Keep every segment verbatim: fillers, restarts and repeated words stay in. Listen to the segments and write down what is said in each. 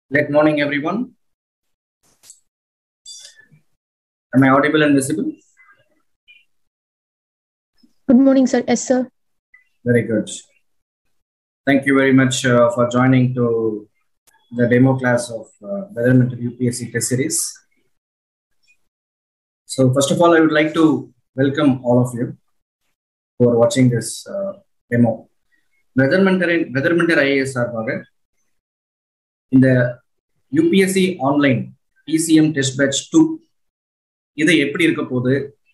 Good morning, everyone. Am I audible and visible? Good morning, sir. Yes, sir. Very good. Thank you very much uh, for joining to the demo class of uh, Betterment U P S C test series. So first of all, I would like to welcome all of you who are watching this uh, demo. Betterment Betterment I A S சார்பாக இந்த U P S C online P C M test batch two இது எப்படி இருக்க போகுது,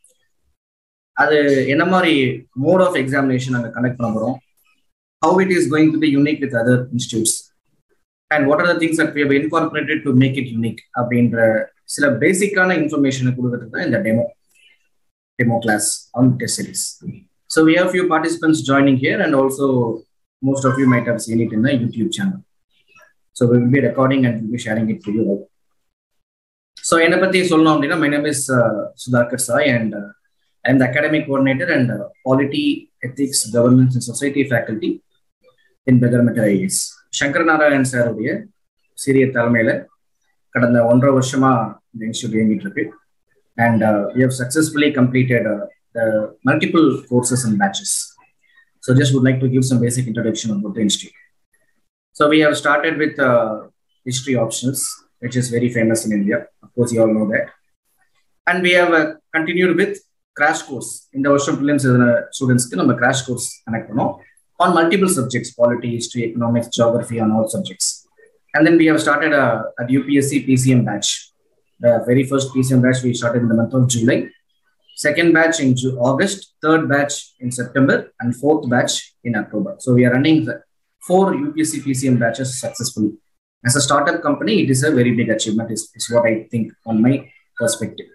அது என்ன மாதிரி mode of examination நாங்க கண்டக்ட் பண்ண போறோம், how it is going to be unique with other institutes, and what are the things that we have incorporated to make it unique அப்படின்ற சில பேசிக்கான இன்ஃபர்மேஷனை கொடுக்கறது தான் இந்த demo demo class on test series. So we have few participants joining here, and also most of you might have seen it in the YouTube channel. So we will be recording and we'll be sharing it to you all. So enna pathi solnom appadina, my name is uh, Sudhakar Sai, and uh, I am the academic coordinator and uh, polity, ethics, governance and society faculty in Betterment I A S. Shankar Narayan sir udiya siriya thalamaila கடந்த ஒன்றரை வருஷமா இந்த institute இயங்கிட்டு இருக்கு. And uh, we have successfully completed uh, the multiple courses and batches. So just would like to give some basic introduction about the institute. So we have started with uh, history optionals, which is very famous in India. Of course, you all know that. And we have uh, continued with crash course. In the Ocean Prelims students, we have a crash course on multiple subjects: polity, history, economics, geography, on all subjects. And then we have started a, a U P S C P C M batch. The very first P C M batch we started in the month of July, second batch in Ju- August, third batch in September, and fourth batch in October. So we are running the four U P S C P C M batches successfully. As a startup company, it is a very big achievement, is, is what I think on my perspective.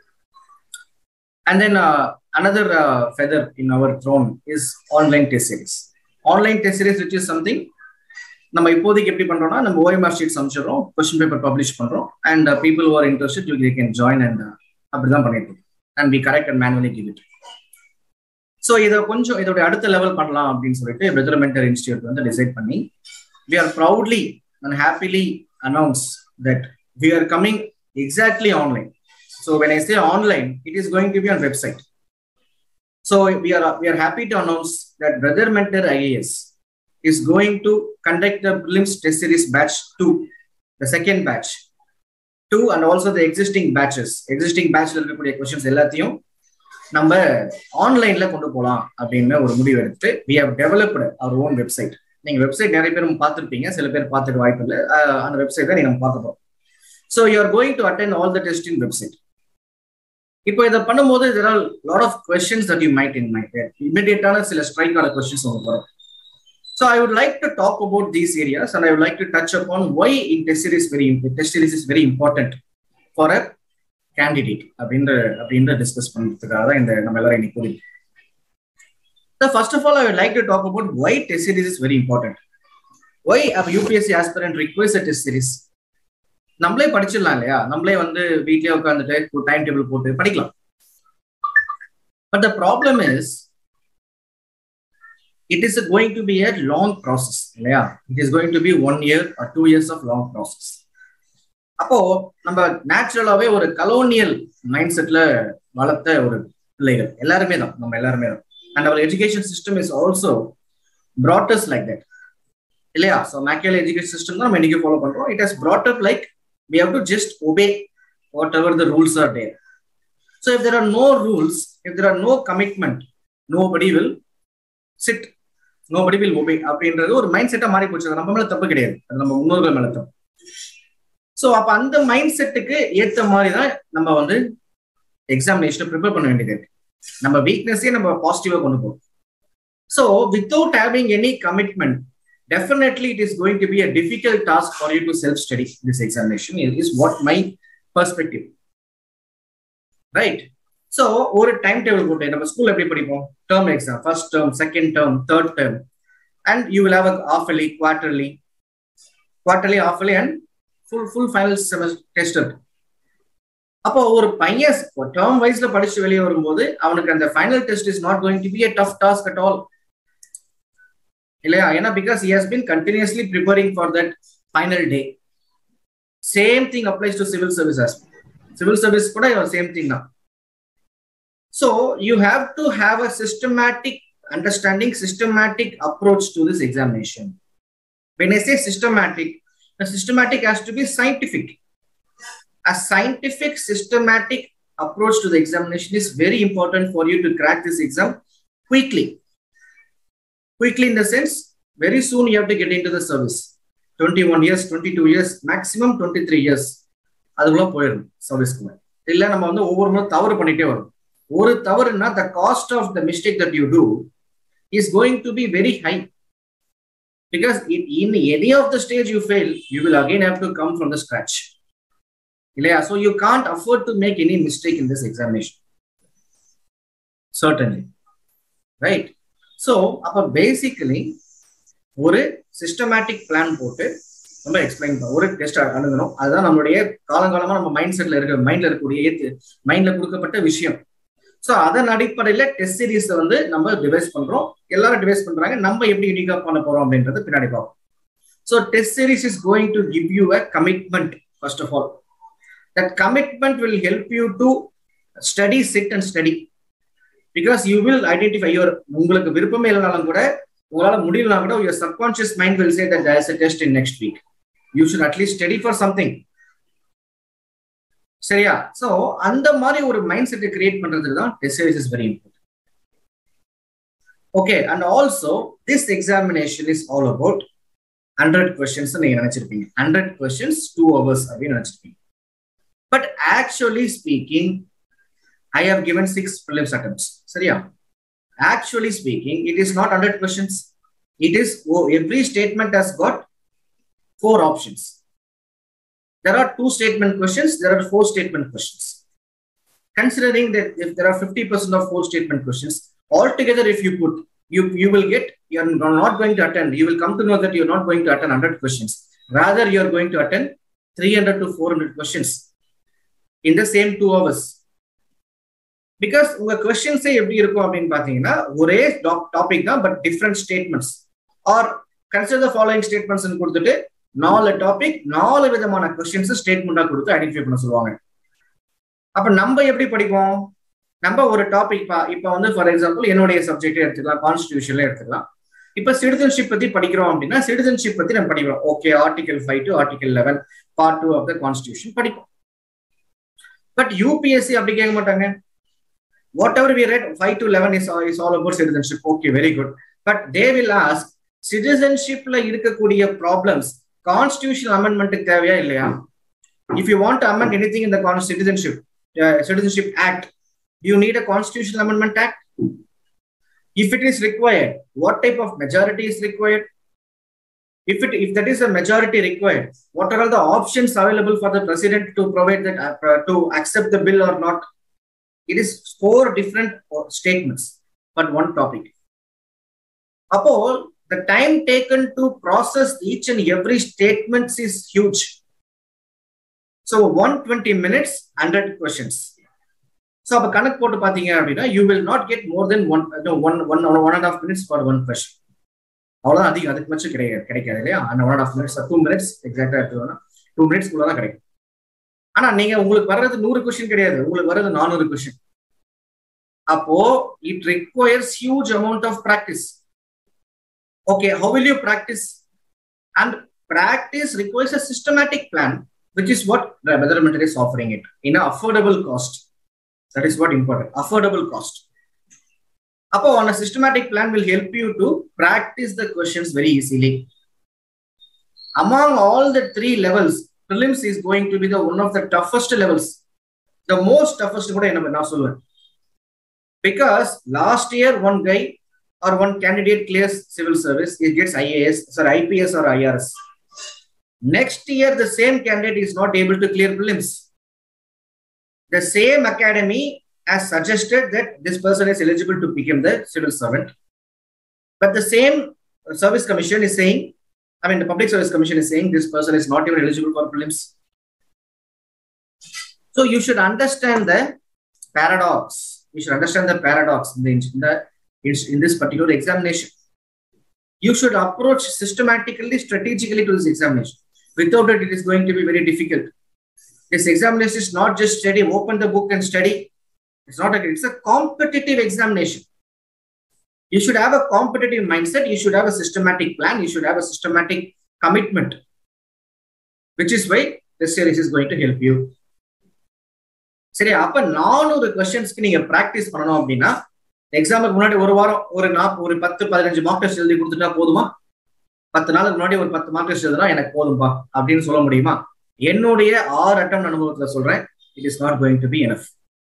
And then uh, another uh, feather in our throne is online test series. Online test series, which is something நம்ம இப்போதைக்கு எப்படி பண்றோம்னா, நம்ம O M R sheets அனுப்பிச்சிடுறோம், question paper publish பண்றோம், and people who are interested you can join, and அப்படிதான் பண்ணிட்டு இருக்கோம். And we correct and manually give it. So இதை கொஞ்சம் இதோட அடுத்த லெவல் பண்ணலாம் அப்படின்னு சொல்லிட்டு பெட்டர்மென்ட் இன்ஸ்டியூட் வந்து டிசைட் பண்ணி, we are proudly and happily announce that we are coming exactly online. So when I say online, it is going to be on website. So we are we are happy to announce that Brother Mentor I A S is going to conduct the prelims test series batch two, the second batch two, and also the existing batches. Existing batch la irukக்கூடிய questions எல்லாத்தையும் நம்ம ஆன்லைன்ல கொண்டு போலாம் அப்படின்னு ஒரு முடிவு எடுத்து we have developed our own website. நீங்க வெப்சைட் நிறைய பேர் பார்த்துருப்பீங்க, சில பேர் பார்த்துக்க வாய்ப்பு இல்லை. அந்த வெப்சைட் தான் நீங்க பார்த்துப்போம். So you are going to attend all the test in website. இப்போ இதை பண்ணும்போது there are lot of questions that you might in mind. இமிடியேட்டான சில ஸ்ட்ரைக் ஆன questions உங்களுக்கு வரும். So I would like to talk about these areas, and I would like to touch upon why in test series very test series is very important for a candidate. அப்படின்ற அப்படின்ற discuss பண்ணுறதுக்காக தான் இந்த நம்ம எல்லாரும் இன்னைக்கு கூடி. So first of all, I would like to talk about why test series is very important. Why a U P S C aspirant requires a test series? நம்மளே படிச்சிடலாம் இல்லையா, நம்மளே வந்து வீட்லயே உட்காந்துட்டு டைம் டேபிள் போட்டு படிக்கலாம். But the problem is, it is going to be a long process. Yeah, it is going to be one year or two years of long process. அப்போ நம்ம நேச்சுரலாவே ஒரு கலோனியல் மைண்ட் செட்ல வளர்த்த ஒரு பிள்ளைகள் எல்லாருமே தான், நம்ம எல்லாருமே தான். And our education system is also brought us like that. இல்லையா? So Machiavelli education system தான் நம்ம இன்னைக்கு ஃபாலோ பண்றோம். It has brought up like we have to just obey whatever the rules are there. So if there are no rules, if there are no commitment, nobody will sit. Nobody will obey. அப்படின்றது ஒரு mind செட்டா மாறி போச்சு. நம்ம மேல தப்பு கிடையாது, அது நம்ம முன்னோர்கள் மேல தப்பு. ஸோ அப்ப அந்த மைண்ட் செட்டுக்கு ஏற்ற மாதிரி தான் நம்ம வந்து எக்ஸாமினேஷனை ப்ரிப்பேர் பண்ண வேண்டியது இருக்கு. நம்ம வீக்னஸே நம்ம பாசிட்டிவா கொண்டு போகும். So without having any commitment, definitely it is going to be a difficult task for you to self-study this examination. Is what my perspective. Right? So ஒரு டைம் டேபிள் போட்டு நம்ம ஸ்கூல்ல எப்படி படிப்போம், term exam, first term, second term, third term, and you will have a halfly, quarterly, quarterly, halfly and full full final semester test. அப்போ ஒரு பையன் term வைஸ்ல படிச்சு வெளியே வரும்போது அவனுக்கு அந்த final test is not going to be a tough task at all. இல்லையா? ஏன்னா because he has been continuously preparing for that final day. Same thing applies to civil service as well. Civil service kuda same thing now. So you have to have a systematic understanding, systematic approach to this examination. When I say systematic, the systematic has to be scientific. A scientific, systematic approach to the examination is very important for you to crack this exam quickly. Quickly in the sense, very soon you have to get into the service. twenty-one years, twenty-two years, maximum twenty-three years. அதுக்குள்ள போயிடும் சர்வீஸ்க்குள்ள. இல்ல நம்ம வந்து ஒவ்வொரு முறை தவறு பண்ணிட்டே வரும். ஒரு தவறுனா the cost of the mistake that you do is going to be very high. Because in, in any of the stage you fail, you will again have to come from the scratch. So you can't afford to make any mistake in this examination. Certainly. Right? So, basically, ஒரு systematic plan போட்டு நம்ம explain பண்ண ஒரு test அணுகணும். அதுதான் நம்மளுடைய காலங்காலமா நம்ம மைண்ட் செட்ல இருக்க மைண்ட்ல இருக்கக்கூடிய மைண்ட்ல கொடுக்கப்பட்ட விஷயம். ஸோ அதன் அடிப்படையில டெஸ்ட் சீரீஸ் வந்து நம்ம டிவைஸ் பண்றோம். எல்லாரும் டிவைஸ் பண்றாங்க. நம்ம எப்படி யூனிக்கா பண்ண போறோம் அப்படின்றது பின்னாடி பார்ப்போம். So test series is going to give you a commitment. First of all, that commitment will help you to study, sit and study. Because you will identify your, உங்களுக்கு விருப்பமே இல்லைனாலும் கூட, உங்களால முடியலனா கூட, your subconscious mind will say that there is a test in next week. You should at least study for something. சரியா? So அந்த மாதிரி ஒரு மைண்ட் செட்டை கிரியேட் பண்றதுக்கு தான் test series is very important. Okay, and also this examination is all about hundred questions நீங்க நினைச்சிருப்பீங்க. Hundred questions two hours அப்படின்னு நினைச்சிருப்பீங்க. But actually speaking, I have given six prelims attempts. சரியா? Actually speaking, it is not one hundred questions. It is, oh, every statement has got four options. There are two statement questions, there are four statement questions. Considering that if there are fifty percent of four statement questions, altogether if you put, you, you will get, you are not going to attend, you will come to know that you are not going to attend one hundred questions. Rather, you are going to attend three hundred to four hundred questions in the same two hours. Because உங்க கொஸ்டின்ஸே எப்படி இருக்கும் அப்படின்னு பாத்தீங்கன்னா, ஒரே topic தான், but different statements. Or consider the following statements கொடுத்துட்டு நாலு topic, நாலு விதமான கொஸ்டின்ஸ் ஸ்டேட்மெண்டா கொடுத்து ஐடென்டிஃபை பண்ண சொல்லுவாங்க. அப்ப நம்ம எப்படி படிப்போம்? நம்ம ஒரு டாபிக், இப்ப வந்து ஃபார் எக்ஸாம்பிள் என்னுடைய சப்ஜெக்டே எடுத்துக்கலாம், கான்ஸ்டிடியூஷன்ல எடுத்துக்கலாம். இப்ப சிட்டிசன்ஷிப் பத்தி படிக்கிறோம் அப்படின்னா, சிட்டிசன்ஷிப் பத்தி நம்ம படிக்கிறோம். Okay, article five to article eleven part two of the constitution படிப்போம். பட் யூபிஎஸ்சி அப்படி கேட்க மாட்டாங்க. Whatever we read, five to eleven is, is all about citizenship. Okay, very good. But they will ask, citizenship la irukkakoodiya problems, constitutional amendment thevaya illaya? If you want to amend anything in the citizenship uh, citizenship act, do you need a constitutional amendment act? If it is required, what type of majority is required? If it if that is a majority required, what are all the options available for the president to provide that uh, to accept the bill or not? It is four different statements for one topic. Appo, the time taken to process each and every statement is huge. So one hundred twenty minutes, one hundred questions. So appo kanak potu pathinga appadina, you will not get more than one no, one one one and a half minutes for one question. Avladha adhig adukku machu kedaiyadhu kedaikadhu illaya, and one and a half minutes, two minutes exact ah eduthuona two minutes kulla da kedaikum. ஆனா நீங்க உங்களுக்கு வர்றது நூறு question கிடையாது, உங்களுக்கு வர்றது நானூறு question. அப்போ it requires huge amount of practice. Okay, how will you practice? And practice requires a systematic plan, which is what the Weatherman is offering it in an affordable cost. That is what important, affordable cost. Appo on a systematic plan will help you to practice the questions very easily. Among all the three levels, prelims is going to be the one of the toughest levels, the most toughest kuda enna na solluven. Because last year one guy or one candidate clears civil service, he gets I A S, sorry, I P S or I R S. Next year the same candidate is not able to clear prelims. The same academy has suggested that this person is eligible to become the civil servant, but the same service commission is saying, I mean, the Public Service Commission is saying this person is not even eligible for prelims. So you should understand the paradox. You should understand the paradox in, the, in, the, in this particular examination. You should approach systematically, strategically to this examination. Without it, it is going to be very difficult. This examination is not just study, open the book and study. It's not a, it's a competitive examination. You should have a competitive mindset. You should have a systematic plan. You should have a systematic commitment, which is why this series is going to help you. சரி, அப்ப நானூறு கொஸ்டின்ஸ்க்கு நீங்க practice பண்ணணும் அப்படின்னா எக்ஸாமுக்கு முன்னாடி ஒரு வாரம் ஒரு நாப் ஒரு பத்து பதினஞ்சு மார்க் டெஸ்ட் எழுதி கொடுத்துட்டா போதுமா? பத்து நாளுக்கு முன்னாடி ஒரு பத்து மார்க் டெஸ்ட் எழுதுனா எனக்கு போதும்பா அப்படின்னு சொல்ல முடியுமா? என்னுடைய ஆறு அட்டம் அனுபவத்துல சொல்றேன், it is not going to be enough.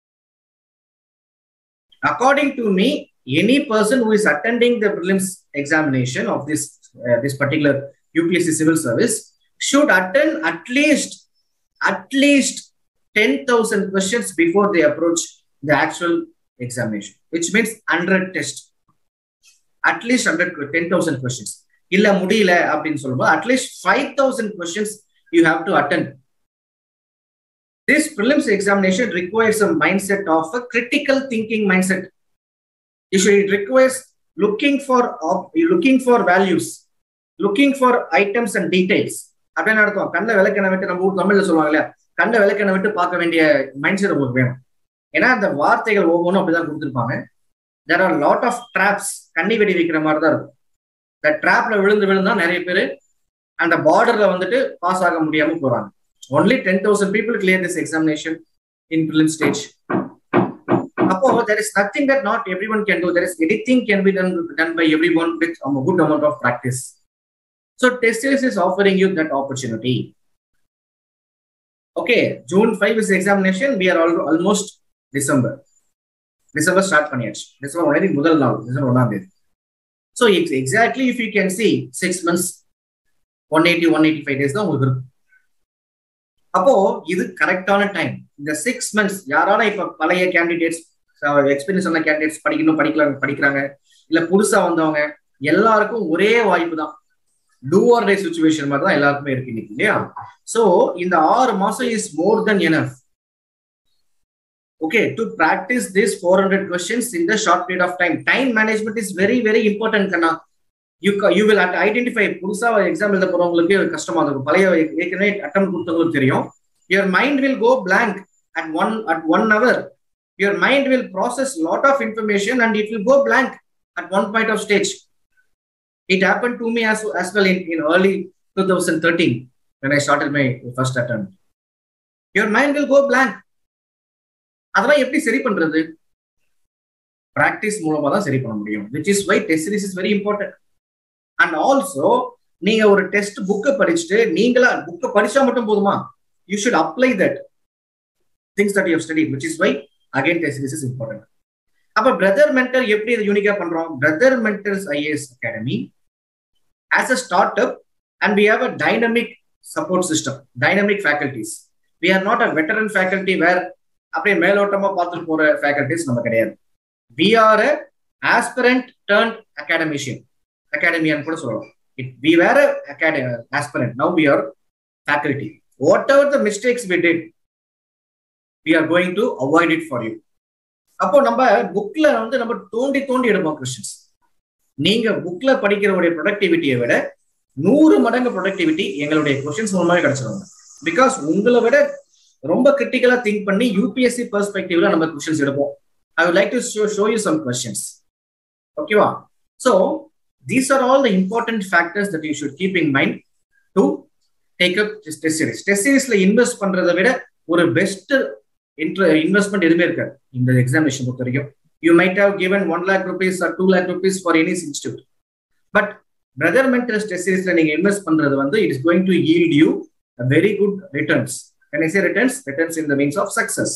According to me, any person who is attending the prelims examination of this uh, this particular U P S C civil service should attend at least at least ten thousand questions before they approach the actual examination, which means one hundred tests. At least one hundred, ten thousand questions. Illa mudiyala appdin sollumbod at least five thousand questions you have to attend. This prelims examination requires a mindset of a critical thinking mindset. You should, it requires looking for looking for values, looking for items and details. அப்படின்னா அர்த்தம் கண்ணை விளக்கணை விட்டு நம்ம ஊர் தமிழ்ல சொல்லுவாங்க இல்லையா, கண்ணை விளக்கணை விட்டு பார்க்க வேண்டிய மைண்ட் செட் உங்களுக்கு வேணும். ஏன்னா அந்த வார்த்தைகள் ஒவ்வொன்றும் அப்படிதான் கொடுத்துருப்பாங்க. There are lot of traps. கண்ணி வெடி வைக்கிற மாதிரி தான் இருக்கும். இந்த ட்ராப்ல விழுந்து விழுந்தா நிறைய பேர் அந்த பார்டர்ல வந்துட்டு பாஸ் ஆக முடியாம போறாங்க. Only ten thousand people clear this examination in prelim stage. Appo there is nothing that not everyone can do. There is anything can be done done by everyone with a good amount of practice. So test series is offering you that opportunity. Okay, June fifth is the examination. We are all, almost December. December start பண்ணியாச்சு. December already முதல் நாள், December ஒன்றாம் தேதி. So exactly if you can see six months, one eighty, one eighty-five days தான் உங்களுக்கு இருக்கும். அப்போ இது கரெக்டான டைம். இந்த சிக்ஸ் மந்த்ஸ் யாரான இப்ப பழைய கேண்டிடேட்ஸ், எக்ஸ்பீரியன்ஸ் ஆன கேண்டிடேட்ஸ் படிக்கணும் படிக்கலாம் படிக்கிறாங்க, இல்ல புதுசா வந்தவங்க எல்லாருக்கும் ஒரே வாய்ப்பு தான். டூ ஆர் டே சிச்சுவேஷன் மாதிரி தான் எல்லாருக்குமே இருக்கு இன்னைக்கு இல்லையா? சோ இந்த ஆறு மாசம் is more than enough. Okay, to practice this four hundred questions in the short period of time. Time management is very very important. Kanna, you you will identify புதுசா எக்ஸாம் எழுத போறவங்களுக்கு கஷ்டமா இருக்கும். பழைய ஏற்கனவே அட்டெம்ப்ட் கொடுத்தவங்களுக்கு தெரியும். Your mind will go blank at one at one hour. Your mind will process lot of information and it will go blank at one point of stage. It happened to me as as well in, in early twenty thirteen when I started my first attempt. Your mind will go blank. அதெல்லாம் எப்படி சரி பண்றது? Practice மூலமா தான் சரி பண்ண முடியும். Which is why test series is very important. And also நீங்க ஒரு டெஸ்ட் புக்கை படிச்சுட்டு நீங்களா புக்கை படிச்சா மட்டும் போதுமா? You should apply that things that you have studied, which is why again test series is important. அப்ப பிரதர் மென்டர் எப்படி இதை யூனிக்கா பண்றோம்? Brother mentors I A S Academy as a startup, and we have a dynamic support system, dynamic faculties. We are not a veteran faculty where அப்படியே மேலோட்டமா பார்த்துட்டு போற faculties நம்ம கிடையாது. We are a aspirant turned academician, academian கூட சொல்லலாம். We were a academic aspirant, now we are faculty. Whatever the mistakes we did, we are going to avoid it for you. அப்போ நம்ம புக்ல வந்து நம்ம தோண்டி தோண்டி எடுப்போம் கொஸ்டின்ஸ். நீங்க புக்ல படிக்கிறவருடைய ப்ரொடக்டிவிட்டியை விட நூறு மடங்கு ப்ரொடக்டிவிட்டி எங்களுடைய கொஸ்டின்ஸ் மூலமாக கிடைச்சிருவாங்க. பிகாஸ் உங்களை விட ரொம்ப கிரிட்டிக்கலா திங்க் பண்ணி யூபிஎஸ்சி பெர்ஸ்பெக்டிவ்ல நம்ம क्वेश्चंस எடுப்போம். I would like to show, show you some questions. ஓகேவா? So these are all the important factors that you should keep in mind to take up this test series. Test seriesல invest பண்றதை விட ஒரு best investment எதுவுமே இருக்காது இந்த examination பொறுத்த வரைக்கும். You might have given one lakh rupees or two lakh rupees for any institute, but brother mentors test seriesல நீங்க இன்வெஸ்ட் பண்றது வந்து it is going to yield you a very good returns. When I say returns, returns in the means of success.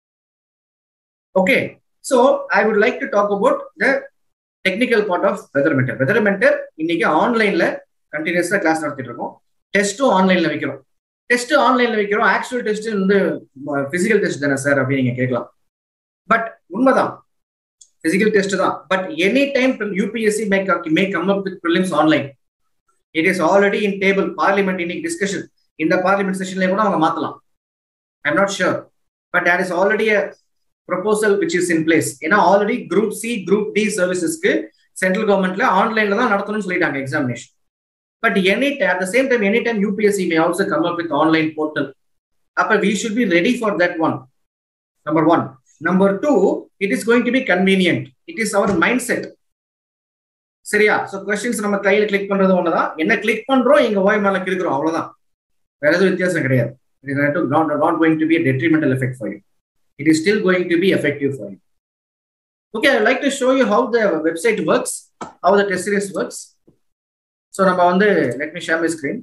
Okay, so I would like to talk about the technical part of Brother Mentor. Brother Mentor இன்னைக்கு ஆன்லைன்ல கண்டினியூஸா class நடத்திட்டு இருக்கோம். டெஸ்ட்டும் ஆன்லைன்ல வைக்கிறோம். Test ஆன்லைன்ல வைக்கிறோம். ஆக்சுவல் டெஸ்ட் வந்து பிசிக்கல் டெஸ்ட் தானே சார் அப்படின்னு நீங்க கேட்கலாம். பட் உண்மைதான், பிசிக்கல் டெஸ்ட் தான். But any time UPSC may may come up with prelims online. It is already in table. Parliament இன்னைக்கு டிஸ்கஷன், இந்த பார்லிமெண்ட் செஷன்ல கூட அவங்க மாத்தலாம். I'm not sure, but there is already a proposal which is in place. ஏன்னா already group C group D சர்வீசஸ்க்கு central கவர்மெண்ட்ல ஆன்லைன்ல தான் நடத்தணும்னு சொல்லிட்டாங்க examination. But any at the same time, anytime U P S C may also come up with online portal. Upper, we should be ready for that one. Number one. Number two, it is going to be convenient. It is our mindset. சரியா? So questions நம்ம கையில click பண்றது ஒண்ணுதான். என்ன click பண்றோம் இங்க ஓய் மேல கிளிக்கிறோம் அவ்வளவுதான். வேற எதுவும் வித்தியாசம் கிடையாது. It is not, not going to be a detrimental effect for you. It is still going to be effective for you. Okay, I would like to show you how the website works, how the test series works. So நம்ம வந்து let me share my screen.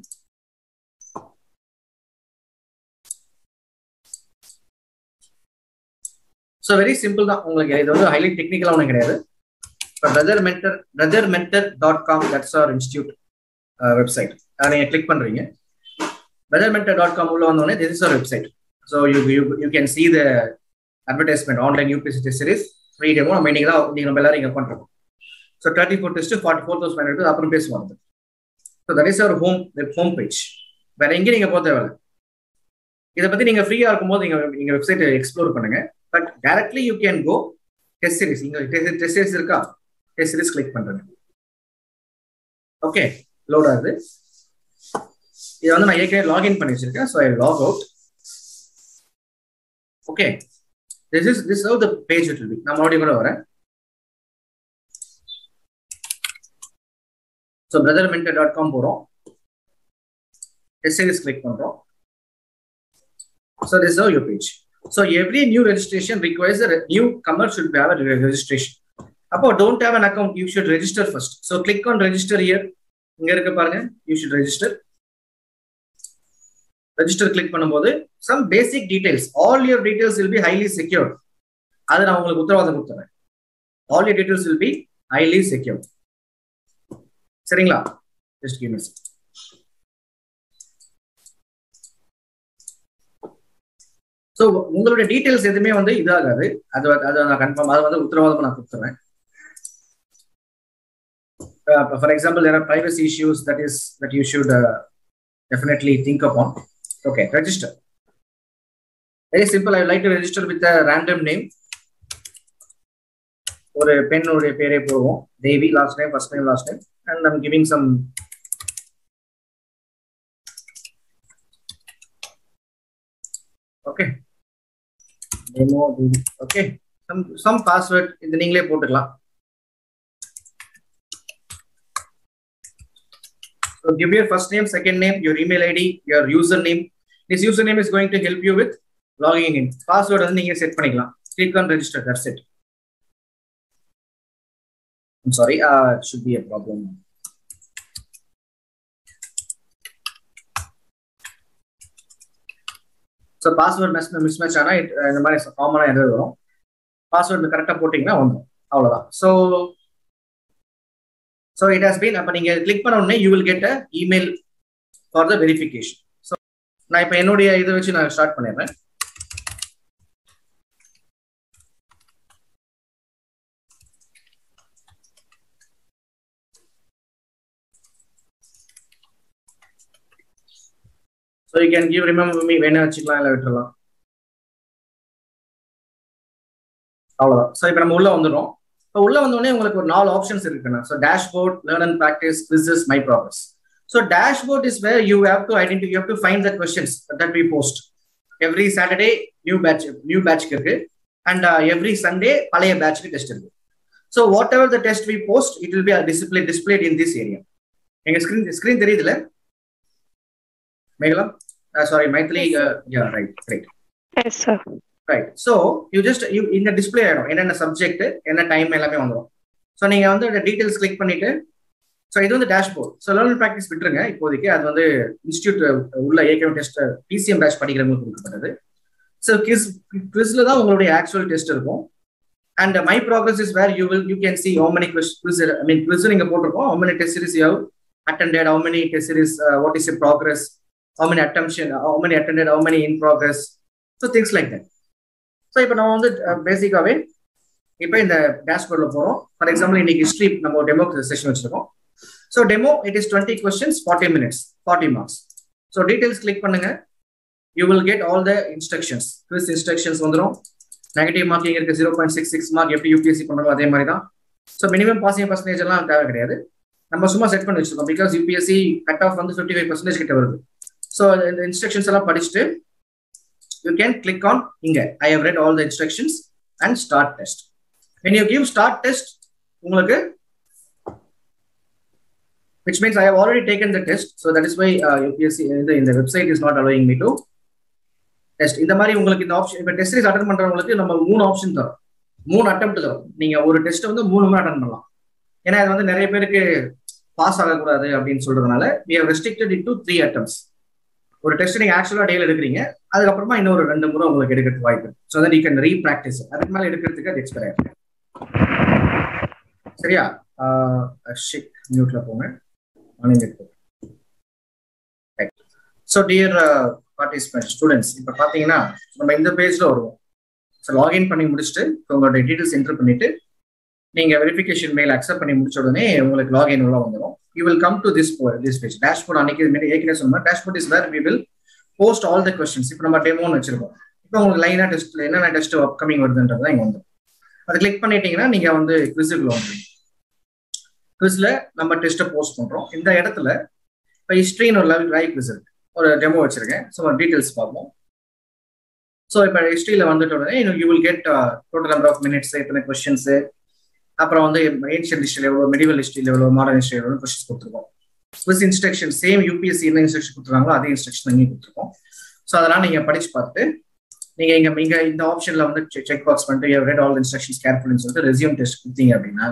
So very simple தான். உங்களுக்கு இது வந்து highly technical ஒண்ணும் கிடையாது. brother mentor brother mentor dot com, that's our institute uh, website. அதை நீங்க click பண்றீங்க. brother mentor dot com உள்ள வந்தோடனே this is our website. So you you you can see the advertisement online U P S C test series free demo. நம்ம இன்னைக்கு தான் நீங்க நம்ம எல்லாரும் இங்க பண்றோம். So thirty-four test forty-four thousand five hundred அப்புறம் பேசுவோம். So that is our home web home page. வேற எங்க நீங்க போக தேவையில்லை. இதை பத்தி நீங்க ஃப்ரீயா இருக்கும்போது நீங்க நீங்க வெப்சைட் எக்ஸ்ப்ளோர் பண்ணுங்க. But directly you can go test series. இங்க டெஸ்ட் சீரிஸ் இருக்கா? டெஸ்ட் சீரிஸ் கிளிக் பண்றேன். ஓகே, லோட் ஆகுது. இது வந்து நான் ஏற்கனவே லாகின் பண்ணி வச்சிருக்கேன். So I log out. Okay, this is this how the page it will be. நான் மறுபடியும் கூட வரேன். So brother mentor dot com போறோம். டெஸ்ட் சீரிஸ் கிளிக் பண்றோம். So this is your page. So every new registration requires a newcomer should have a registration. Appo don't have an account, you should register first. So click on register here. Inga irukku parunga, you should register. Register click பண்ணும்போது some basic details, all your details will be highly secured. அது நான் உங்களுக்கு உத்தரவாதம் கொடுத்துறேன். All your details will be highly secured. சரிங்களா? Just give me a second. So உங்களுடைய details எதுவுமே வந்து இதாகாது. அது அதை நான் கன்ஃபார்ம் அதை வந்து உத்தரவாதமாக நான் கொடுத்துறேன். For example there are privacy issues that is that you should definitely think upon. Okay, register. Very simple. I like to register with a random name. ஒரு பெண்ணுடைய பேரே போடுவோம். Devi last name, first name, last name, and I'm giving some. Okay, demo. Okay, some some password இந்த நீங்களே போட்டுக்கலாம். So give your first name, second name, your email I D, your username. This username is going to help you with logging in. Password வந்து நீங்க set பண்ணிக்கலாம். Click on register, that's it. I'm sorry, uh it should be a problem. So password miss mismatch ஆனால் இந்த மாதிரி காமனாக எதாவது வரும். Password கரெக்டாக போட்டிங்கன்னா வந்துடும், அவ்வளோதான். So so it has been. அப்போ நீங்கள் கிளிக் பண்ண உடனே you will get a email for the verification. So நான் இப்போ என்னுடைய இதை வச்சு நான் ஸ்டார்ட் பண்ணிடுறேன். So you can give remember me வேணா வச்சுக்கலாம், இல்லை விட்டுறலாம், அவ்வளோதான். ஸோ இப்போ நம்ம உள்ள வந்துடும். இப்போ உள்ள வந்தோடனே உங்களுக்கு ஒரு நாலு ஆப்ஷன்ஸ் இருக்குண்ணா. So dashboard, learn and practice, quizzes, my progress. So dashboard is where you have to identify, you have to find the questions that we post. Every Saturday new batch new பேட்ச்க்கு இருக்கு, and every Sunday பழைய பேட்ச்க்கு test இருக்கு. So whatever the test we post it will be display displayed in this area. எங்க screen screen தெரியுதுல Mekala? Uh, sorry, Maithili. Uh, yeah, right, right. Yes, sir. Right. So you just you in the display ஆயிடும் என்னென்ன subject என்ன time எல்லாமே வந்துடும். So நீங்க வந்து details click பண்ணிட்டு, ஸோ இது வந்து டேஷ்போர்ட். ஸோ லேர்ன் ப்ராக்டிஸ் விட்டுருங்க இப்போதைக்கு. அது வந்து இன்ஸ்டியூட் உள்ள ஏகேஎம் டெஸ்ட் பிசிஎம் பேட்ச் படிக்கிறவங்களுக்கு கொடுக்கப்பட்டது. ஸோ கிஸ் குவிஸ்ல தான் உங்களுடைய ஆக்சுவல் டெஸ்ட் இருக்கும். And my progress is where you will you can see how many quiz I mean quiz நீங்க போட்டிருக்கோம். How many test series you have attended, how many test series, uh, what is your progress, how many attention, how many attended, how many in progress, so things like that. So இப்போ நம்ம வந்து பேசிக்காவே இப்போ இந்த டேஷ்போர்ட்ல போறோம். For example இன்னைக்கு history நம்ம demo session வச்சிருக்கோம். So demo it is twenty questions, forty minutes, forty marks. So details click பண்ணுங்க. You will get all the instructions, quiz instructions வந்துடும். நெகட்டிவ் மார்க்கிங் இருக்கு, zero point six six mark எப்படி UPSC பண்றோம் அதே மாதிரி தான். So minimum passing percentage எல்லாம் தேவை கிடையாது. நம்ம சும்மா செட் பண்ணி வச்சிருக்கோம் பிகாஸ் யூபிஎஸ்சி கட் ஆஃப் வந்து ஃபிஃப்டி ஃபைவ் பர்சன்டேஜ் கிட்ட வருது. ஸோ இந்த இன்ஸ்ட்ரக்ஷன்ஸ் எல்லாம் படிச்சுட்டு யூ கேன் கிளிக் ஆன் இங்க I have read all the instructions and start test. when you give start test உங்களுக்கு which means I have already taken the test, so that is why uh, U P S C in the, in the website is not allowing me to test. இந்த மாதிரி உங்களுக்கு இந்த option இப்போ test series attend பண்றவங்களுக்கு நம்ம மூணு option தரோம், மூணு அட்டெம்ப்ட் தரும். நீங்க ஒரு டெஸ்ட் வந்து மூணு முறை அட்டெண்ட் பண்ணலாம். ஏன்னா இது வந்து நிறைய பேருக்கு பாஸ் ஆகக்கூடாது அப்படின்னு சொல்றதுனால we have restricted it to three attempts. ஒரு டெஸ்ட் நீங்க ஆக்சுவலா டேல எடுக்கிறீங்க, அதுக்கப்புறமா இன்னொரு ரெண்டு முறை உங்களுக்கு எடுக்கிறதுக்கு வாய்ப்பு. So that you can repractice. அதுக்கு மேலே எடுக்கிறதுக்கு அது எக்ஸ்பயர் ஆயிருக்கு. சரியா? ஷிக் மியூட்ல போங்க. ஸோ டியர் பார்ட்டிசிபென்ட் ஸ்டூடெண்ட்ஸ், இப்போ பார்த்தீங்கன்னா நம்ம இந்த பேஜ்ல வருவோம். ஸோ லாகின் பண்ணி முடிச்சுட்டு உங்களோட டீட்டெயில்ஸ் என்டர் பண்ணிட்டு நீங்க வெரிஃபிகேஷன் மெயில் அக்செப்ட் பண்ணி முடிச்ச உடனே உங்களுக்கு லாகின் உள்ள வந்துடும். You will come to this this page. Dashboard அன்னைக்கு ஏற்கனவே சொன்னா dashboard is where we will post all the questions. இப்போ நம்ம டெமோன்னு வச்சிருக்கோம். இப்போ உங்களுக்கு லைனா டெஸ்ட்ல என்னென்ன டெஸ்ட் அப்கமிங் வருதுன்றதுதான் இங்க வந்துடும். அதை கிளிக் பண்ணிட்டீங்கன்னா நீங்க வந்து குவிஸுக்குள்ள வந்துடும். குவிஸ்ல நம்ம டெஸ்ட்டை போஸ்ட் பண்றோம். இந்த இடத்துல இப்போ ஹிஸ்ட்ரின்னு ஒரு லெவல் லைவ் குவிஸ் இருக்கு, ஒரு டெமோ வச்சிருக்கேன். ஸோ டீடைல்ஸ் பார்ப்போம். ஸோ இப்போ ஹிஸ்ட்ரியில வந்துட்டு உடனே you will get total number of minutes, எத்தனை கொஸ்டின்ஸ், அப்புறம் வந்து ஏன்ஷியன்ட் ஹிஸ்ட்ரி எவ்வளோ, மெடிவல் ஹிஸ்ட்ரி எவ்வளோ, மாடர்ன் ஹிஸ்ட்ரி எவ்வளோ கொஸ்டின்ஸ் கொடுத்துருக்கோம். குவிஸ் இன்ஸ்ட்ரக்ஷன் சேம் யூபிஎஸ்சி என்ன இன்ஸ்ட்ரக்ஷன் கொடுத்துருக்காங்களோ அதே இன்ஸ்ட்ரக்ஷன் இங்கே கொடுத்துருக்கோம். ஸோ அதெல்லாம் நீங்க படிச்சு பார்த்து நீங்க இங்க இங்க இந்த ஆப்ஷன்ல வந்து செக் பாக்ஸ் பண்ணிட்டு யூ ரெட் ஆல் இன்ஸ்ட்ரக்ஷன்ஸ் கேர்ஃபுல்லின்னு சொல்லிட்டு ரெஸ்யூம் டெஸ்ட் கொடுத்தீங்க அப்படின்னா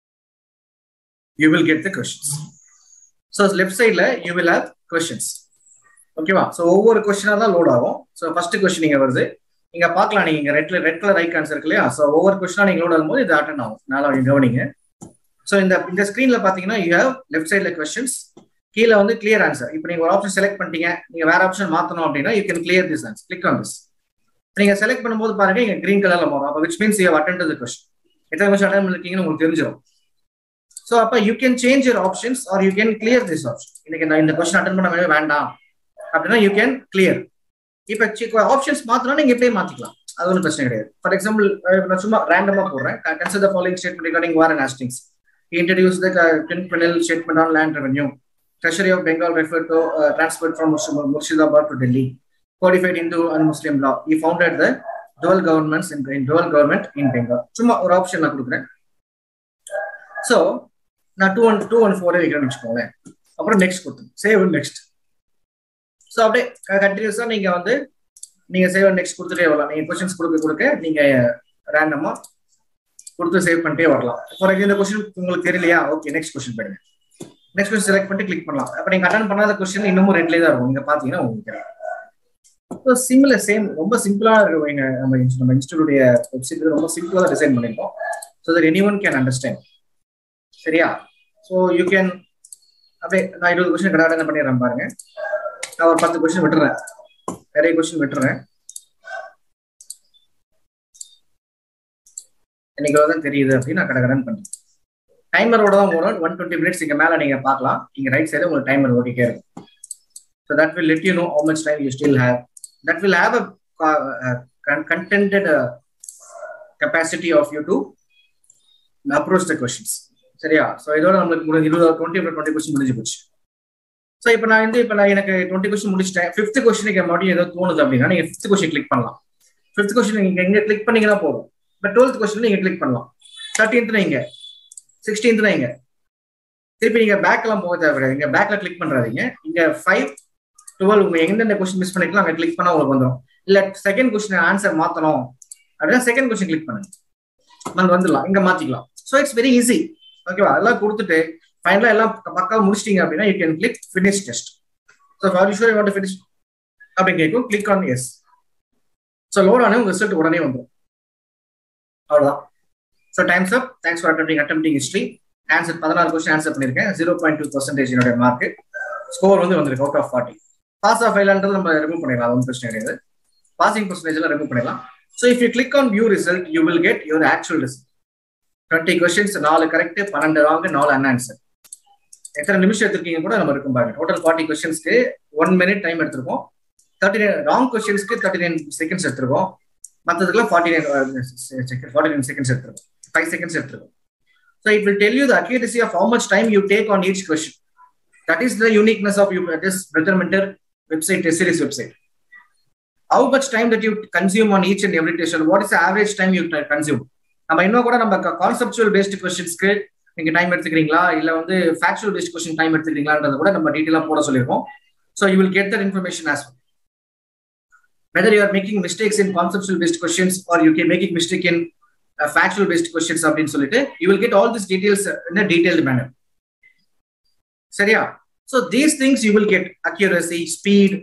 you will get the questions. So left side la you will have questions. Okay va? So ஒவ்வொரு क्वेश्चन தான் லோட் ஆகும். So first question இங்க வருது. நீங்க பார்க்கலாம், நீங்க ரெட் ரெட் கலர் ஐகான்ஸ் இருக்கு இல்லையா? So ஒவ்வொரு क्वेश्चन நீங்க லோட் ஆகும்போது இது அட்டெண்ட் ஆகும். நாளா நீங்க கவனிங்க. So இந்த இந்த ஸ்கிரீன்ல பாத்தீங்கன்னா you have left side la questions, கீழ வந்து clear answer. இப்போ நீங்க ஒரு ஆப்ஷன் செலக்ட் பண்ணிட்டீங்க, நீங்க வேற ஆப்ஷன் மாத்தணும் அப்படினா you can clear this answer. Click on this. நீங்க செலக்ட் பண்ணும்போது பாருங்க இங்க green கலர்ல மாறும். அப்ப which means you have attended the question. எத்தனை क्वेश्चन அட்டெண்ட் பண்ணிருக்கீங்கன்னு உங்களுக்கு தெரிஞ்சிரும். So அப்ப you can change your options or you can clear this option. இன்னைக்கு நான் இந்த क्वेश्चन அட்டெண்ட் பண்ணவே வேண்டாம் அப்படினா you can clear. இப்போ ஆப்ஷன்ஸ் மாத்தணும், நீங்க இப்படியே மாத்திக்கலாம், அது ஒன்றும் பிரச்சனை கிடையாது. ஃபார் எக்ஸாம்பிள் நான் சும்மா ரேண்டமா போடுறேன். Consider the following statement regarding Warren Hastings. He introduced the quinquennial statement on land revenue. Treasury of Bengal referred to uh, transferred from Murshidabad to Delhi. Codified Hindu and Muslim law. He founded the dual governments in, in dual government in Bengal. சும்மா ஒரு option நான் கொடுக்குறேன். So நான் two one two one ஃபோரே வைக்கிறேன்னு வச்சுக்கோங்களேன். அப்புறம் next கொடுத்து சேவ் நெக்ஸ்ட். ஸோ அப்படியே கண்டினியூஸா நீங்க வந்து நீங்க சேவ் நெக்ஸ்ட் கொடுத்துட்டே வரலாம். நீங்க கொஸ்டின்ஸ் கொடுக்க கொடுக்க நீங்க ரேண்டமா கொடுத்து சேவ் பண்ணிட்டே வரலாம். ஃபார் எக்ஸாம்பிள் இந்த கொஸ்டின் உங்களுக்கு தெரியலையா, ஓகே நெக்ஸ்ட் கொஸ்டின் பண்ணுங்க. நெக்ஸ்ட் கொஸ்டின் செலக்ட் பண்ணி கிளிக் பண்ணலாம். அப்ப நீங்க அட்டெண்ட் பண்ணாத கொஸ்டின் இன்னமும் ரெட்லேயே தான் இருக்கும். நீங்க பாத்தீங்கன்னா உங்களுக்கு சிம்பிளர் சேம் ரொம்ப சிம்பிளா இருக்கும். எங்க நம்ம நம்ம இன்ஸ்டிடியூட் வெப்சைட் ரொம்ப சிம்பிளா டிசைன் பண்ணிருக்கோம். So that anyone can understand. சரியா? ஸோ யூ கேன் அப்படியே நான் இருபது கொஸ்டின் கடை பண்ணிடுறேன் பாருங்க. நான் ஒரு பத்து கொஸ்டின் விட்டுறேன், நிறைய கொஸ்டின் விட்டுறேன். இன்னைக்கு தான் தெரியுது அப்படின்னு நான் கடை கடன் பண்றேன். டைமரோட தான் போகணும். ஒன் டுவெண்ட்டி மினிட்ஸ் இங்க மேல நீங்க பார்க்கலாம். இங்க ரைட் சைடு உங்களுக்கு டைமர் ஓடிட்டே இருக்கும். So that will let you know how much time you still have. That will have a contented capacity of you to approach the questions. சரியா? ஸோ இதோட நம்மளுக்கு இருபது டுவெண்ட்டி டுவெண்ட்டி கொஸ்டின் முடிஞ்சு போச்சு. So இப்போ நான் வந்து இப்போ நான் எனக்கு டுவெண்ட்டி கொஸ்டின் முடிச்சிட்டேன். ஃபிஃப்த் கொஸ்டினுக்கு மறுபடியும் ஏதோ தோணுது அப்படின்னா நீங்க ஃபிஃப்த் கொஸ்டின் கிளிக் பண்ணலாம். ஃபிஃப்த் கொஸ்டின் நீங்க எங்க கிளிக் பண்ணீங்கன்னா போதும். இப்போ டுவெல்த் கொஸ்டின் நீங்க கிளிக் பண்ணலாம். தேர்ட்டீன்த் இங்க, சிக்ஸ்டீன்த் இங்க. திருப்பி நீங்க பேக் எல்லாம் போக தேவையில்லை. இங்க பேக்ல கிளிக் பண்றாதீங்க. இங்க ஃபைவ் டுவெல் உங்க எந்தெந்த கொஸ்டின் மிஸ் பண்ணிக்கலாம் அங்க கிளிக் பண்ணா உங்களுக்கு வந்துடும். இல்ல செகண்ட் கொஸ்டின் ஆன்சர் மாத்தணும் அப்படின்னா செகண்ட் கொஸ்டின் கிளிக் பண்ணுங்க, நம்ம வந்துடலாம், இங்க மாத்திக்கலாம். So it's very easy. ஓகேவா? எல்லாம் கொடுத்துட்டு ஃபைனலா எல்லாம் பக்கா முடிச்சிட்டீங்க அப்படின்னா you can click finish test. So for you sure you want to finish அப்படின்னு கேட்கும். Click on yes. So load ஆனே உங்க ரிசல்ட் உடனே வந்துடும். அவ்வளோதான். So times up. Thanks for attempting attempting history. Answer பதினாறு கொஸ்டின் ஆன்சர் பண்ணியிருக்கேன். ஜீரோ பாயிண்ட் டூ பர்சன்டேஜ் என்னோட மார்க் ஸ்கோர் வந்து வந்திருக்கு out of forty. Pass of ஃபெயில்ன்றது நம்ம ரிமூவ் பண்ணிடலாம், ஒன்றும் பிரச்சனை கிடையாது. பாசிங் பர்சன்டேஜ் எல்லாம் ரிமூவ் பண்ணிடலாம். So if you click on view result you will get your actual result. Twenty questions, நாலு கரெக்ட், பன்னெண்டு ராங், நாலு அன்ஆன்சர். எத்தனை நிமிஷம் எடுத்திருக்கீங்க கூட நம்ம இருக்கும் பாருங்க. டோட்டல் ஃபார்ட்டி கொஸ்டின்ஸ்க்கு ஒன் மினிட் டைம் எடுத்திருக்கோம். தேர்ட்டி நைன் ராங் கொஸ்டின்ஸ்க்கு தேர்ட்டி நைன் செகண்ட்ஸ் எடுத்திருக்கோம். மற்றதுக்குலாம் forty nine forty nine seconds எடுத்திருக்கோம். ஃபைவ் செகண்ட்ஸ் எடுத்திருக்கோம். So it will tell you the accuracy of how much time you take on each question. That is the uniqueness of you, this Brother Mentor website, test series website. How much time that you consume on each and every test? What is the average time you consume? நம்ம இன்னும் கூட நம்ம conceptual paste கொஸ்டின்ஸ்க்கு நீங்க time எடுத்துக்கிறீங்களா இல்ல வந்து factual based question time எடுத்துக்கிறீங்களான்றத கூட நம்ம டீடைலா போட சொல்லிருக்கோம். So you will get that information as well. Whether you are making mistakes in conceptual based questions or you can making mistake in uh, factual based questions அப்படின்னு சொல்லிட்டு you will get all these details in a detailed manner. சரியா? So these things you will get accuracy, speed,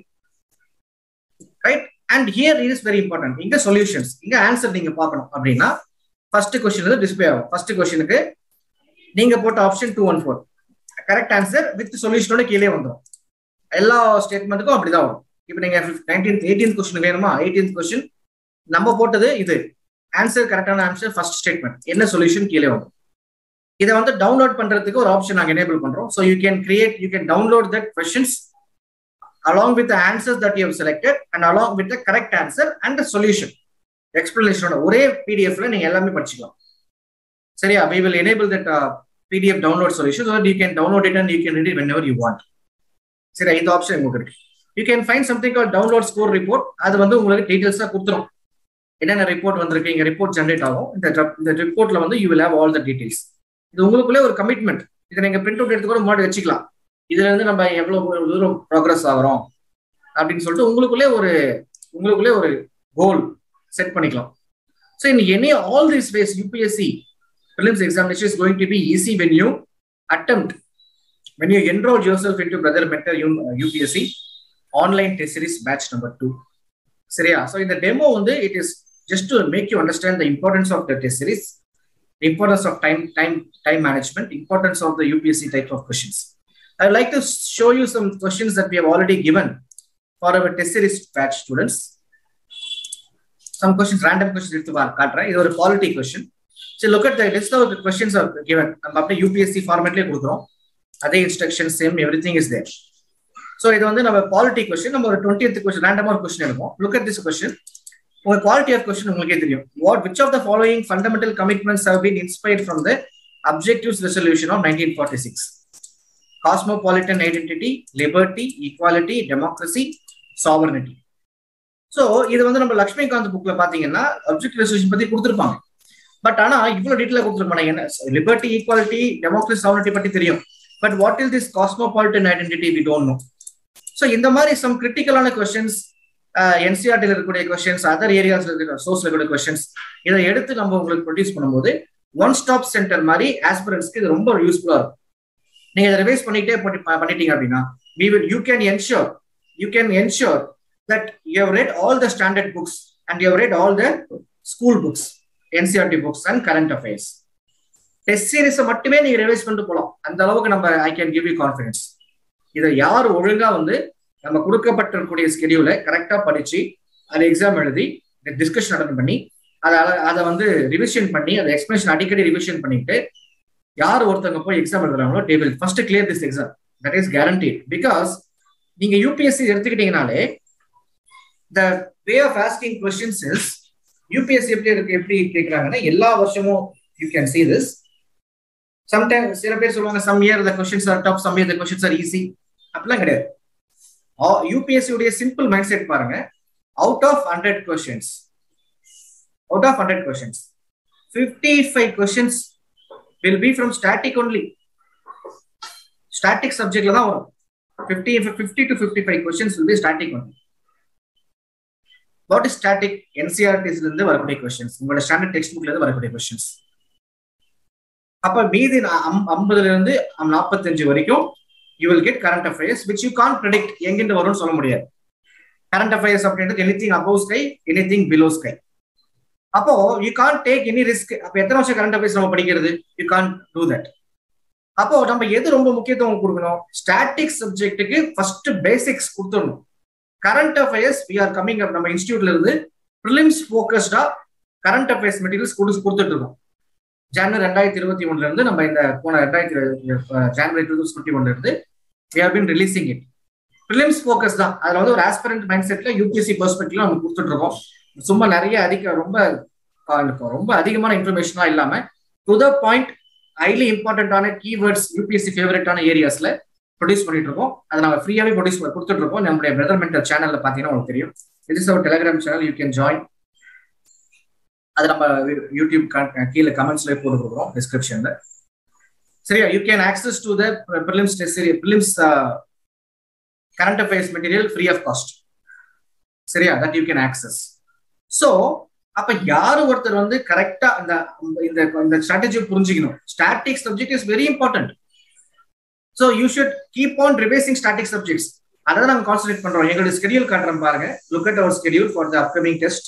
right? And here it is very important. இங்க solutions, இங்க answer நீங்க பார்க்கணும் அப்படின்னா first question வந்து display ஆகும். first questionக்கு நீங்க போட்ட option two one four correct answer with சொல்யூஷனோட கீழே வந்துடும். எல்லா ஸ்டேட்மெண்ட்டுக்கும் அப்படிதான் வரும். இப்போ நீங்க நைன்டீன்த் எயிட்டீன்த் கொஸ்டின் வேணுமா, எயிட்டீன்த் கொஸ்டின் நம்ம போட்டது இது ஆன்சர் கரெக்டான ஆன்சர் ஃபர்ஸ்ட் ஸ்டேட்மெண்ட் என்ன சொல்யூஷன் கீழே வரும். இதை வந்து டவுன்லோட் பண்றதுக்கு ஒரு ஆப்ஷன் நாங்கள் எனேபிள் பண்றோம். So you can create you can download that questions along with the answers that you have selected and along with the correct answer and the solution explanation ஒரே பிடிஎஃப்ல நீங்க எல்லாமே படிச்சுக்கலாம். சரியா? we will enable that uh, P D F download solution so that you can download it and you can read it whenever you want. சரி, இந்த option உங்களுக்கு இருக்கு. You can find something called download score report. அது வந்து உங்களுக்கு டீடைல்ஸா கொடுத்துரும். என்னென்ன report வந்திருக்கு, இங்க ரிப்போர்ட் ஜெனரேட் ஆகும். இந்த இந்த ரிப்போர்ட்ல வந்து you will have all the details. இது உங்களுக்குள்ளே ஒரு கமிட்மெண்ட். இதை நீங்க பிரிண்ட் அவுட் எடுத்து கூட முன்னாடி வச்சுக்கலாம். இதுல இருந்து நம்ம எவ்வளவு தூரம் ப்ரோக்ரஸ் ஆகிறோம் அப்படின்னு சொல்லிட்டு உங்களுக்குள்ளே ஒரு உங்களுக்குள்ளே ஒரு கோல் செட் பண்ணிக்கலாம். So in any all these ways UPSC prelims examination is going to be easy when you attempt, when you enroll yourself into Brother Mentor U P S C online test series batch number two. சரியா? So in the demo வந்து it is just to make you understand the importance of the test series, the importance of time time time management, importance of the U P S C type of questions. I would like to show you some questions that we have already given for our test series batch students. Some questions, random questions எடுத்து காட்டுறேன். இது ஒரு quality question. So look at the list of the questions are given. நம்ம அப்படியே U P S C ஃபார்மேட்லயே கொடுக்குறோம். அதே instruction same everything is there. So இது வந்து நம்ம குவாலிட்டி கொஸ்டின். நம்ம ஒரு டுவெண்ட்டியத் கொஸ்டின் ரேண்டமா ஒரு கொஸ்டின் எடுப்போம். Look at this question. உங்க குவாலிட்டி ஆஃப் கொஸ்டின் உங்களுக்கே தெரியும். What which of the following fundamental commitments have been inspired from the objectives resolution of nineteen forty six? Cosmopolitan identity, liberty, equality, democracy, sovereignty. So இது வந்து நம்ம லக்ஷ்மிகாந்த் புக்ல பாத்தீங்கன்னா objective resolution பத்தி கொடுத்துருப்பாங்க. பட் ஆனா இவ்வளவு டீட்டெயிலா கொடுத்துருப்பாங்க. என்ன லிபர்ட்டி, ஈக்வாலிட்டி, டெமோக்ரஸி, சாவர்னிட்டி பத்தி தெரியும். But what is this cosmopolitan identity we don't know. So இந்த மாதிரி சம் கிரிட்டிக்கலான கொஸ்டின்ஸ், என்சிஆர்டியில் இருக்கக்கூடிய கொஸ்டின்ஸ், அதர் ஏரியாஸ்ல இருக்கிற சோர்ஸ்ல இருக்கக்கூடிய கொஸ்டின்ஸ், இதை எடுத்து நம்ம உங்களுக்கு ப்ரொடியூஸ் பண்ணும்போது ஒன் ஸ்டாப் சென்டர் மாதிரி ஆஸ்பிரன்ஸ்க்கு இது ரொம்ப யூஸ்ஃபுல்லா இருக்கும். நீங்க இதை ரிவைஸ் பண்ணிட்டே பண்ணிட்டீங்க அப்படின்னா we will you can ensure you can ensure that you have read all the standard books and you have read all the school books, N C R T books and current affairs. Test series மட்டுமே நீங்க revise பண்ணிட்டு போலாம். அந்த அளவுக்கு நம்ம I can give you confidence. இதை யார் ஒழுங்கா வந்து நம்ம கொடுக்கப்பட்டிருக்கக்கூடிய ஸ்கெடியூலை கரெக்டா படிச்சு அதை எக்ஸாம் எழுதி டிஸ்கஷன் அட்டன் பண்ணி அதை அதை வந்து ரிவிஷன் பண்ணி அதை எக்ஸ்பிளேஷன் அடிக்கடி ரிவிஷன் பண்ணிட்டு யார் ஒருத்தவங்க போய் எக்ஸாம் எழுதுறாங்களோ டேபிள் first clear this exam. That is guaranteed. Because நீங்க யூபிஎஸ்சி எடுத்துக்கிட்டீங்கனாலே the way of asking questions is UPSC எப்படி எப்படி கேட்கறாங்கன்னா எல்லா வருஷமும் you can see this. Sometimes சில பேர் சொல்லுவாங்க some year the questions are tough, some year the questions are easy. அப்படிலாம் கிடையாது. யூபிஎஸ்சி உடைய சிம்பிள் மைண்ட் செட் பாருங்க. Out of hundred questions out of hundred questions fifty five questions will be from static only. Static subjectல தான் வரும். fifty fifty to fifty-five questions will be static only. What is static? N C R Ts இருந்து வரக்கூடிய questions, உங்களோட standard text புக்ல இருந்து வரக்கூடிய questions. அப்ப மீதி ஐம்பதுல இருந்து நாற்பத்தஞ்சு வரைக்கும் you will get current affairs which you can't predict எங்கிருந்து வரும்னு சொல்ல முடியாது. current affairs அப்படின்றது anything above sky, anything below sky. அப்போ you can't take any risk. அப்ப எத்தனை வருஷம் கரண்ட் அஃபேர்ஸ் நம்ம படிக்கிறது? You can't do that. அப்போ நம்ம எது ரொம்ப முக்கியத்துவம் கொடுக்கணும்? ஸ்டாட்டிக் சப்ஜெக்ட்டுக்கு ஃபர்ஸ்ட் பேசிக்ஸ் கொடுத்துடணும். Current affairs we are coming up நம்ம இன்ஸ்டியூட்ல இருந்து ப்ரிலிம்ஸ் ஃபோக்கஸ்டா கரண்ட் அஃபேர்ஸ் மெட்டீரியல்ஸ் கொடுத்து கொடுத்துட்டு இருக்கோம். ஜனவரி ரெண்டாயிரத்தி இருபத்தி ஒண்ணுல இருந்து நம்ம இந்த போன ரெண்டாயிரத்தி ஜனவரி டூ தௌசண்ட் டுவெண்ட்டி ஒன்ல இருந்து we have been releasing it. Prelims focus தான். அதுல வந்து ஒரு ஆஸ்பிரண்ட் மைண்ட் செட்ல யூபிஎஸ்சி பெர்ஸ்பெக்டிவ்ல நம்ம கொடுத்துட்டு இருக்கோம். சும்மா நிறைய அதிக ரொம்ப ரொம்ப அதிகமான இன்ஃபர்மேஷனா இல்லாம to the point highly important ஆன keywords U P S C favorite ஆன areasல ப்ரொடியூஸ் பண்ணிட்டு இருக்கோம். அதை நம்ம ஃப்ரீயாவே ப்ரொடியூஸ் கொடுத்துட்டு இருக்கோம். நம்மளுடைய பிரதர் மென்டர் சேனல்ல பாத்தீங்கன்னா உங்களுக்கு தெரியும். This is our Telegram channel. You can join. அது நம்ம யூடியூப் கீழே கமெண்ட்ஸ்ல போட்டு கொடுக்குறோம் டிஸ்கிரிப்ஷன்ல. சரியா, you can access to the prelims test series, prelims uh, current affairs material free of cost. சரியா, that you can access. So அப்ப யாரு ஒருத்தர் வந்து கரெக்டா அந்த இந்த இந்த ஸ்ட்ராட்டஜி புரிஞ்சுக்கணும். Static subject is very important. So you should keep on revising static subjects. அதான் நாங்க கான்சென்ட்ரேட் பண்றோம். எங்களுடைய ஸ்கெடியூல் காட்டுறோம் பாருங்க. Look at our schedule for the upcoming test.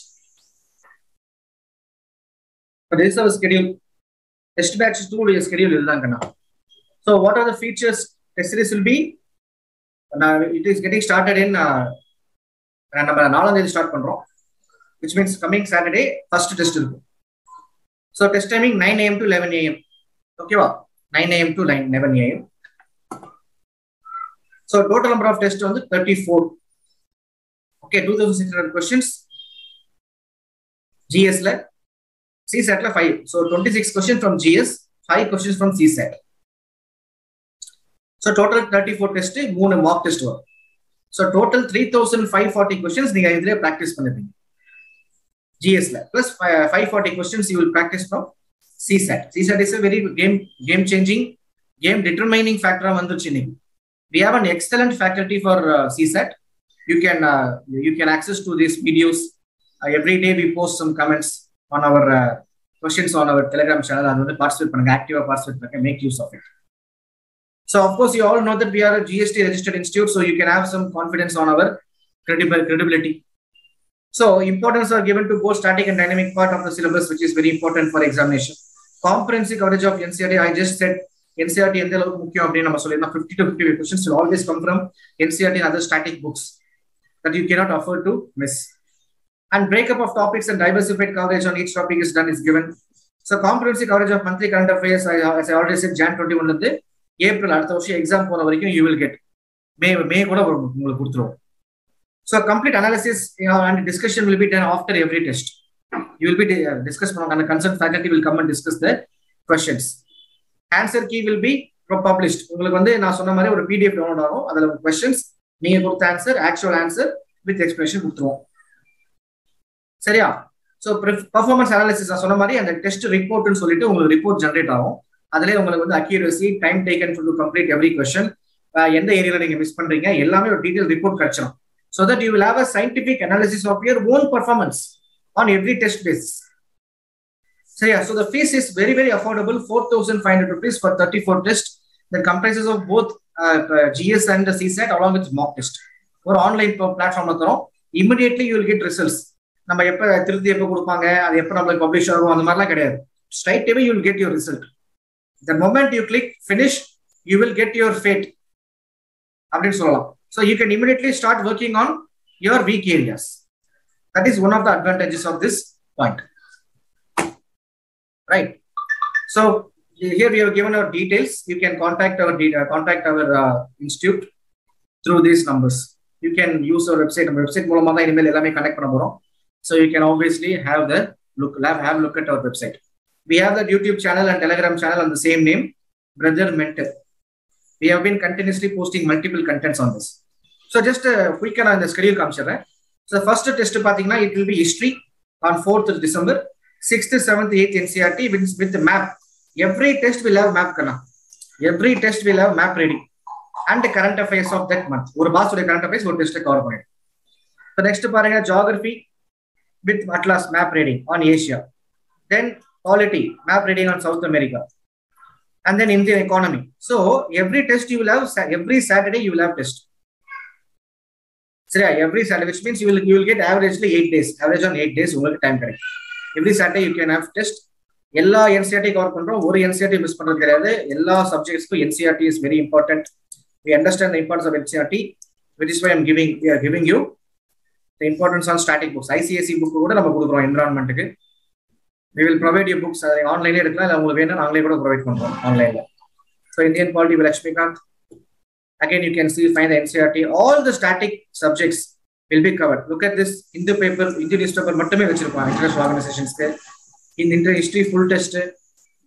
This is our schedule. Test batch two உடைய schedule இதுதாங்கண்ணா. So what are the features? Test series will be uh, it is getting started in நம்ம நாலாம் தேதி start பண்றோம். Which means coming Saturday first test இருக்கும். So test timing nine A M to eleven A M. ஓகேவா? nine A M to eleven A M. So total number of tests வந்து thirty-four. Okay, two thousand six hundred questions. G S la C SAT la five. So twenty-six questions from G S, five questions from C SAT. So total thirty-four tests, three mock test வரும். So total three thousand five hundred forty questions நீங்க இதுலயே practice பண்ணுவீங்க. G S la plus five hundred forty questions you will practice from C SAT. C SAT is a very game game changing, game determining factor வந்துருச்சு இன்னைக்கு. We have an excellent faculty for uh, C SAT. You can uh, you can access to these videos. Uh, every day we post some comments on our uh, questions on our Telegram channel. And வந்து participate பண்ணுங்க, active participate பண்ணுங்க, make use of it. So of course you all know that we are a G S T registered institute, so you can have some confidence on our credible credibility. So importance are given to both static and dynamic part of the syllabus, which is very important for examination. Comprehensive coverage of N C E R T. I just said N C E R T எந்த அளவுக்கு முக்கியம் அப்படின்னு நம்ம சொல்லிருந்தோம். fifty to fifty questions will always come from N C E R T and other static books that you cannot afford to miss. And breakup of topics and diversified coverage on each topic is done is given. So comprehensive coverage of monthly current affairs, I, as I already said, January twenty-one வந்து April அடுத்த வருஷம் exam போற வரைக்கும் you will get. மே மே கூட உங்களுக்கு கொடுத்துருவோம். So complete analysis you know, and discussion will be done after every test. You will be uh, discussed and the concerned faculty will come and discuss the questions. Answer key will be published. உங்களுக்கு வந்து நான் சொன்ன மாதிரி ஒரு P D F download ஆகும். அதுல questions நீங்க கொடுத்த answer actual answer with explanation கொடுத்துருவோம். சரியா? So performance analysis நான் சொன்ன மாதிரி அந்த டெஸ்ட் ரிப்போர்ட்னு சொல்லிட்டு உங்களுக்கு ரிப்போர்ட் ஜெனரேட் ஆகும். அதுல உங்களுக்கு வந்து accuracy, time taken to complete every question, எந்த ஏரியால நீங்க மிஸ் பண்றீங்க எல்லாமே ஒரு டீடைல் ரிப்போர்ட் கிடைச்சிடும். So that you will have a scientific analysis of your own performance on every test basis. So yeah, so the fees is very very affordable, four thousand five hundred rupees for thirty-four tests that comprises of both uh, G S and the C SAT along with mock test. Or online platform தரோம். Immediately you will get results. நம்ம எப்ப திருத்தி எப்ப கொடுப்பாங்க, அது எப்ப நம்மளுக்கு publish ஆகும் அந்த மாதிரிலாம் கிடையாது. Straight away you will get your result. The moment you click finish, you will get your fate. அப்படின்னு சொல்லலாம். So you can immediately start working on your weak areas. That is one of the advantages of this point. Right. So here we have given our details. You can contact our data, contact our uh, institute through these numbers. You can use our website. Our website மூலமா தான் இனிமேல் எல்லாமே connect பண்ண போறோம். So you can obviously have the look, have, have look at our website. We have the YouTube channel and Telegram channel on the same name, Brother Mentor. We have been continuously posting multiple contents on this. So just a quick on the schedule காமிச்சிடுறேன். So the first test பாத்தீங்கன்னா it will be history on fourth of December, sixth, seventh, eighth N C E R T with, with the map. Every test will have map kana. Every test will have map ready and the current affairs of that month. ஒரு மாசோட current affairs ஒரு test cover பண்ணிடும். So next பாருங்க geography with atlas map reading on Asia. Then polity map reading on South America. And then Indian economy. So every test you will have, every Saturday you will have test. So yeah, every Saturday, which means you will you will get averagely eight days. Average on eight days உங்களுக்கு time கிடைக்கும். Every Saturday you can have test. எல்லா N C E R T cover பண்றோம். ஒரு N C E R T miss பண்றது கிடையாது. எல்லா சப்ஜெக்ட்ஸ்க்கும் N C E R T is very important. We understand the importance of N C E R T, which is why I'm giving we are giving you the importance on static books. I C S E book கூட நம்ம கொடுக்குறோம் environment-க்கு. We will provide you books online எடுக்கலாம் இல்ல உங்களுக்கு வேணும்னா நாங்களே கூட provide பண்றோம் ஆன்லைன்ல. So Indian polity with Lakshmikant. Again you can see find the N C E R T. All the static subjects will be covered. Look at this. In the paper, Indian newspaper மட்டுமே வச்சிருப்பாங்க international organizations க்கு. In Indian history full test,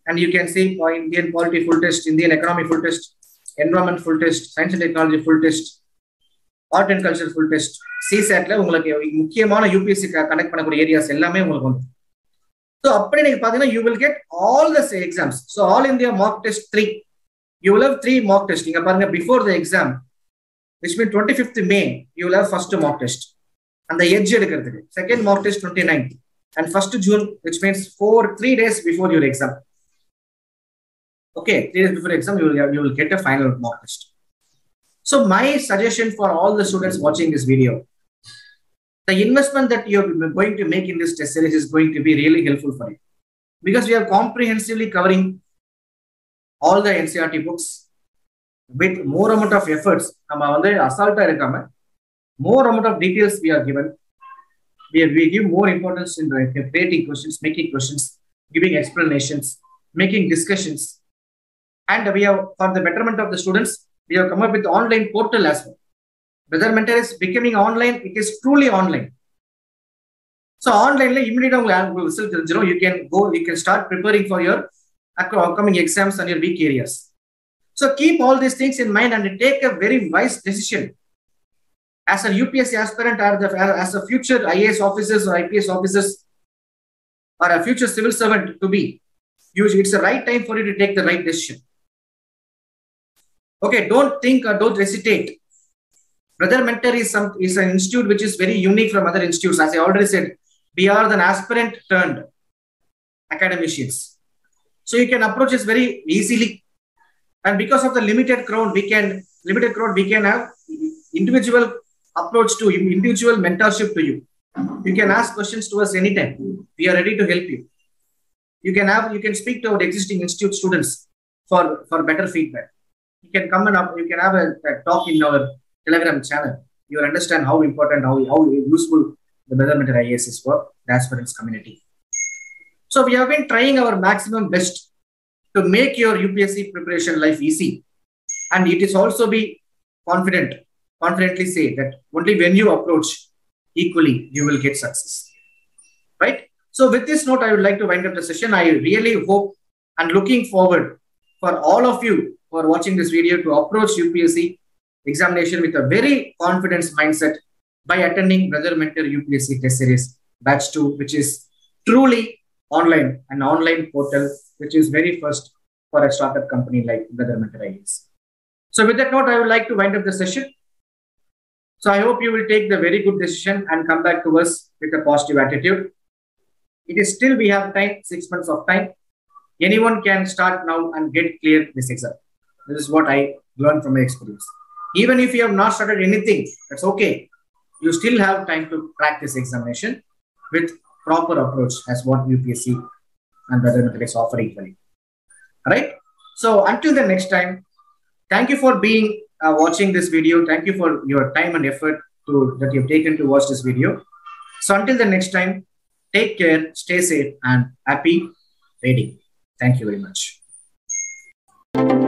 and you can see uh, Indian polity full test, Indian economy full test, environment full test, science and technology full test, art and culture full test. C SAT la உங்களுக்கு முக்கியமான U P S C connect பண்ணக்கூடிய areas எல்லாமே உங்களுக்கு வந்து. So அப்படி நீங்க பாத்தீங்கன்னா you will get all the exams. So all India mock test three. You will have three mock tests. நீங்க பாருங்க before the exam, which means twenty-fifth May, you will have first mock test. And the edge எடுக்கிறதுக்கு. Second mock test twenty-ninth. And first June, which means four, three days before your exam. Okay, three days before exam, you will, you will get a final mock test. So my suggestion for all the students watching this video, the investment that you're going to make in this test series is going to be really helpful for you. Because we are comprehensively covering all the N C E R T books with more amount of efforts. More amount of details we are given. We, we give more importance in creating questions, making questions, giving explanations, making discussions. And we have, for the betterment of the students, we have come up with online portal as well. Whether mentor is becoming online, it is truly online. So online, immediately you can go, you can start preparing for your upcoming exams and your weak areas. So keep all these things in mind and take a very wise decision. As a U P S C aspirant or the, as a future I A S officers or I P S officers or a future civil servant to be, it's the right time for you to take the right decision. Okay, don't think or don't hesitate. Brother Mentor is, some, is an institute which is very unique from other institutes. As I already said, we are the aspirant turned academicians. So you can approach us very easily. And because of the limited crowd, we can, limited crowd, we can have individual approach to you, individual mentorship to you. You can ask questions to us anytime. We are ready to help you. You can have, you can speak to our existing institute students for, for better feedback. You can come and up, you can have a, a talk in our Telegram channel. You will understand how important, how, how useful the Brother Mentor I A S is for the aspirants community. So we have been trying our maximum best to make your U P S C preparation life easy. And it is also be confident, confidently say that only when you approach equally, you will get success. Right? So with this note, I would like to wind up the session. I really hope and looking forward for all of you who are watching this video to approach U P S C examination with a very confident mindset by attending Brother Mentor U P S C test series batch two, which is truly online, an online portal, which is very first for a startup company like Brother Mentor I A S. So with that note, I would like to wind up the session. So I hope you will take the very good decision and come back to us with a positive attitude. It is still, we have time, six months of time. Anyone can start now and get clear this exam. This is what I learned from my experience. Even if you have not started anything, that's okay. You still have time to crack this examination with proper approach as what U P S C and Brother Mentor is offering for you. All right. So until the next time, thank you for being uh, watching this video. Thank you for your time and effort to, that you've taken to watch this video. So until the next time, take care, stay safe, and happy reading. Thank you very much.